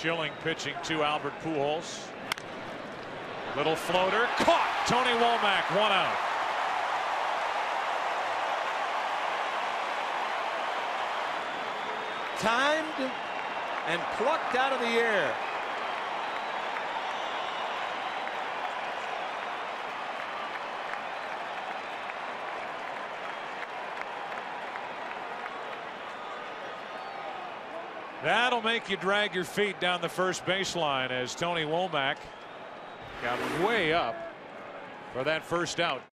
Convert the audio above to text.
Schilling pitching to Albert Pujols. Little floater caught. Tony Womack, 1 out. Timed and plucked out of the air. That'll make you drag your feet down the first baseline as Tony Womack got way up for that first out.